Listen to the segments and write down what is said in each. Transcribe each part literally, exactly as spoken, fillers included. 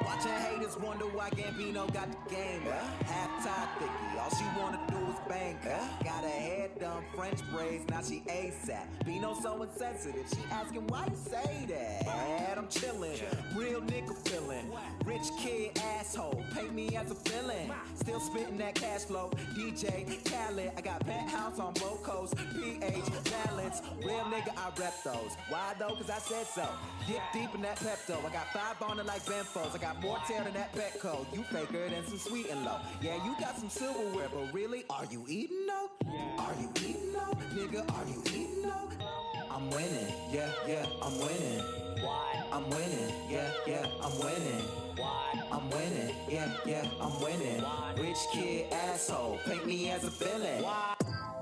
Watching haters wonder why Gambino got the game. Half Todd Thicky, all she wanna do is bang. Got her hair done, French braids, now she ASAP. Bino so insensitive, she asking why you say that. I'm chillin', real nigga feelin'. Rich kid asshole, paint me as a villain. Still spittin' that cash flow, D J Khaled. I got penthouse on both coasts, P H balance. Real nigga, I rep those. Why though? Cause I said so. Dip deep in that Pepto. I got five on it like Benfos. I got more tail than that Petco. You faker than some sweet and low. Yeah, you got some silverware, but really, are you eating though? Are you eating though? Nigga, are you eating though? I'm winning, yeah, yeah, I'm winning. Why? I'm winning, yeah, yeah, I'm winning. Why? I'm winning, yeah, yeah, I'm winning. Why? Rich kid asshole, paint me as a villain. Why?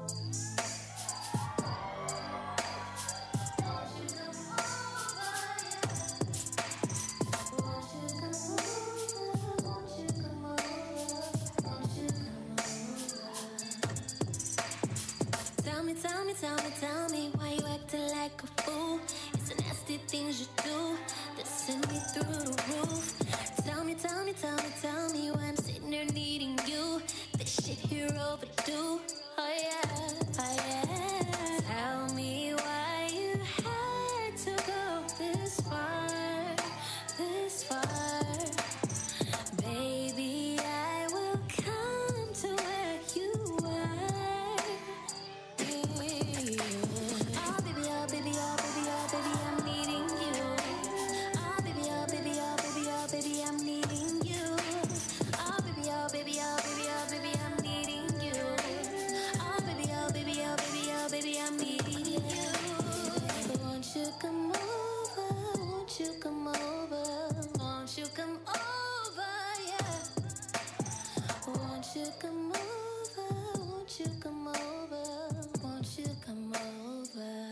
Tell me, tell me, tell me, tell me why you acting like a fool. It's the nasty things you do that send me through the roof. Tell me, tell me, tell me, tell me why I'm sitting there needing you. This shit here overdue. Oh yeah, oh yeah. Tell me why you had to go this far, this far. Baby, I will come to where you are. Oh baby, oh baby, oh baby, oh baby, I'm needing you. Oh baby, oh baby, oh baby, oh baby, I'm needing you. Oh baby, oh baby, oh baby, oh baby, I'm needing you. Oh baby, oh baby, oh baby, oh baby, I'm needing you. Won't you come over? Won't you come over? Won't you come over? Yeah. Won't you come over? Won't you come over? Won't you come over?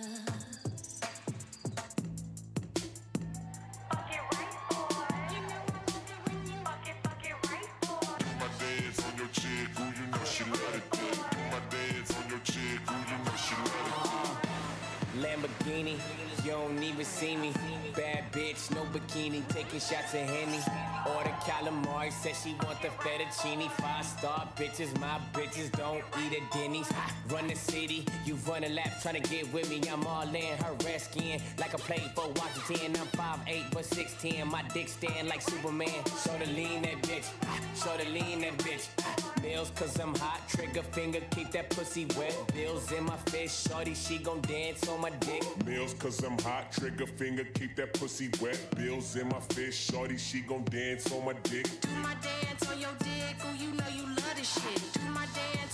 Fuck it right, boy. You know I love it when you fuck it, fuck it right, boy. My dance on your chick, ooh, you know she love it good. My dance on your chick, ooh, you know she love it good. Lamborghini, you don't even see me. Bad bitch, no bikini, taking shots of Henny. Order calamari, said she want the fettuccine. Five star bitches, my bitches don't eat at Denny's. Run the city, you run a lap, tryna get with me. I'm all in her red skin, like I played for Washington. I'm five eight but six ten, my dick stand like Superman. Show the lean that bitch, show the lean that bitch. Bills cause I'm hot, trigger finger, keep that pussy wet. Bills in my fist, shorty, she gon' dance on my dick. Meals cause I'm hot, trigger finger, keep that pussy wet. Bills in my fist, shorty, she gon' dance on my dick. Do my dance on your dick, ooh, you know you love this shit. Do my dance